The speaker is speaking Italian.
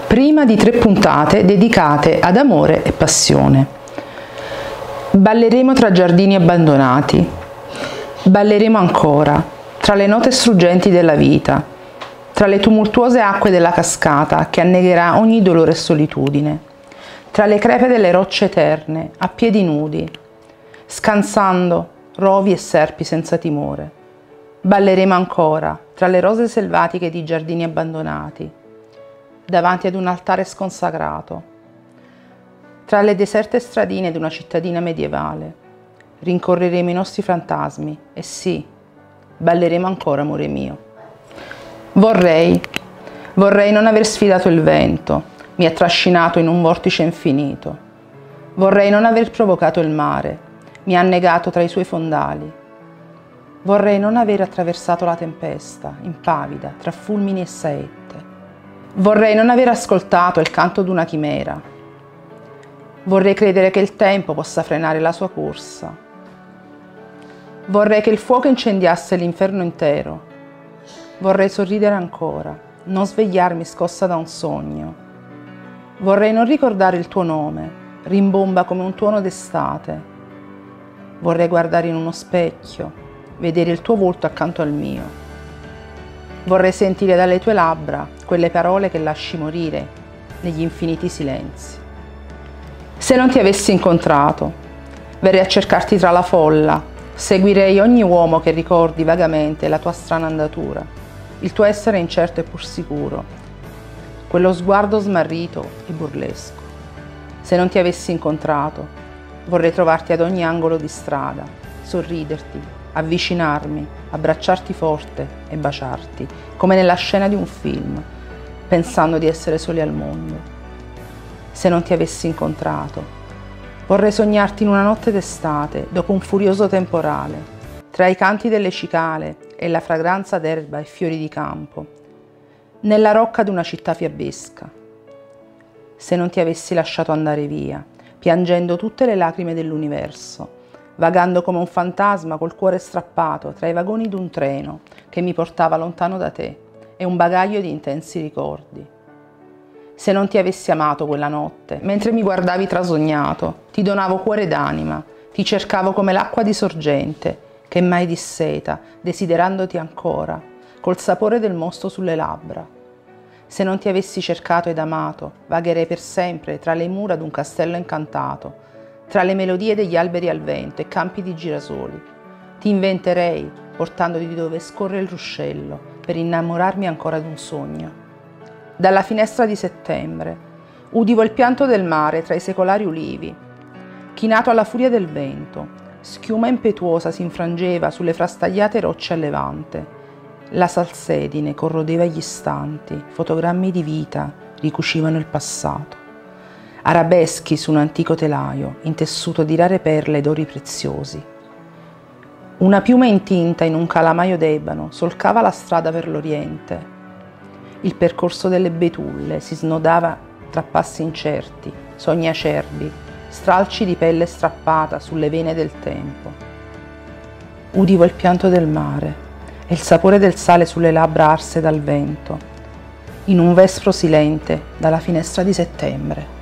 prima di 3 puntate dedicate ad amore e passione. Balleremo tra giardini abbandonati, balleremo ancora, tra le note struggenti della vita, tra le tumultuose acque della cascata che annegherà ogni dolore e solitudine, tra le crepe delle rocce eterne, a piedi nudi, scansando rovi e serpi senza timore. Balleremo ancora, tra le rose selvatiche di giardini abbandonati, davanti ad un altare sconsacrato, tra le deserte stradine di una cittadina medievale. Rincorreremo i nostri fantasmi e sì, balleremo ancora, amore mio. Vorrei non aver sfidato il vento, mi ha trascinato in un vortice infinito. Vorrei non aver provocato il mare, mi ha annegato tra i suoi fondali. Vorrei non aver attraversato la tempesta, impavida, tra fulmini e saette. Vorrei non aver ascoltato il canto d'una chimera. Vorrei credere che il tempo possa frenare la sua corsa. Vorrei che il fuoco incendiasse l'inferno intero. Vorrei sorridere ancora, non svegliarmi scossa da un sogno. Vorrei non ricordare il tuo nome, rimbomba come un tuono d'estate. Vorrei guardare in uno specchio, vedere il tuo volto accanto al mio. Vorrei sentire dalle tue labbra quelle parole che lasci morire negli infiniti silenzi. Se non ti avessi incontrato, verrei a cercarti tra la folla, seguirei ogni uomo che ricordi vagamente la tua strana andatura, il tuo essere incerto e pur sicuro, quello sguardo smarrito e burlesco. Se non ti avessi incontrato, vorrei trovarti ad ogni angolo di strada, sorriderti, avvicinarmi, abbracciarti forte e baciarti, come nella scena di un film, pensando di essere soli al mondo. Se non ti avessi incontrato, vorrei sognarti in una notte d'estate, dopo un furioso temporale, tra i canti delle cicale e la fragranza d'erba e fiori di campo, nella rocca di una città fiabesca. Se non ti avessi lasciato andare via, piangendo tutte le lacrime dell'universo, vagando come un fantasma col cuore strappato tra i vagoni d'un treno che mi portava lontano da te e un bagaglio di intensi ricordi. Se non ti avessi amato quella notte, mentre mi guardavi trasognato, ti donavo cuore d'anima, ti cercavo come l'acqua di sorgente, che mai disseta, desiderandoti ancora, col sapore del mosto sulle labbra. Se non ti avessi cercato ed amato, vagherei per sempre tra le mura d'un castello incantato, tra le melodie degli alberi al vento e campi di girasoli. Ti inventerei, portandoti di dove scorre il ruscello, per innamorarmi ancora d'un sogno. Dalla finestra di settembre, udivo il pianto del mare tra i secolari ulivi, chinato alla furia del vento, schiuma impetuosa si infrangeva sulle frastagliate rocce a levante. La salsedine corrodeva gli istanti, fotogrammi di vita ricucivano il passato. Arabeschi su un antico telaio, intessuto di rare perle ed ori preziosi. Una piuma intinta in un calamaio d'ebano solcava la strada per l'oriente. Il percorso delle betulle si snodava tra passi incerti, sogni acerbi, stralci di pelle strappata sulle vene del tempo. Udivo il pianto del mare e il sapore del sale sulle labbra arse dal vento, in un vespro silente dalla finestra di settembre.